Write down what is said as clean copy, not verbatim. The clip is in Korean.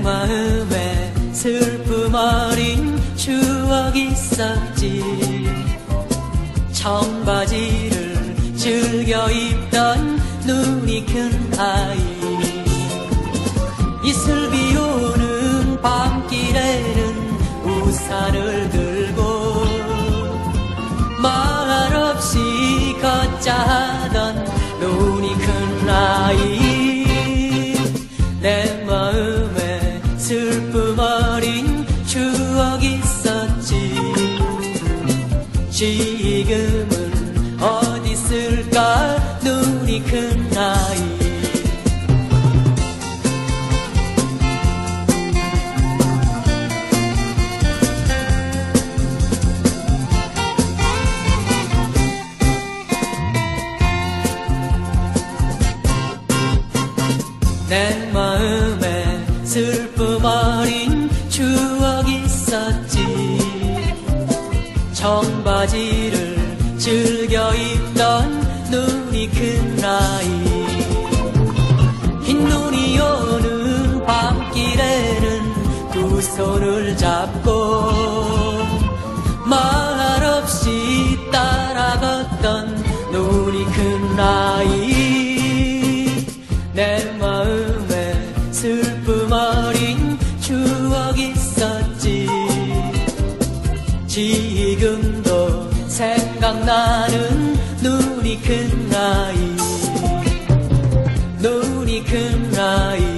마음에 슬픔 어린 추억이 있었지. 청바지를 즐겨 입던 눈이 큰 아이. 이슬 비 오는 밤길에는 우산을 들고 말없이 걷자 하던 눈이 큰 아이. 내 마음에 슬픔 어린 추억이 있었지. 지금은 어디 있을까 눈이 큰 아이. 내 마음에 슬픔 어린 추억이 있었지. 청바지를 즐겨 입던 눈이 큰 아이. 흰 눈이 오는 밤길에는 두 손을 잡고 말없이 따라 걷던 눈이 큰 아이. 내 마음에 슬픔 어린 추억이 있었지. 지금도 생각나는 눈이 큰 아이. 눈이 큰 아이.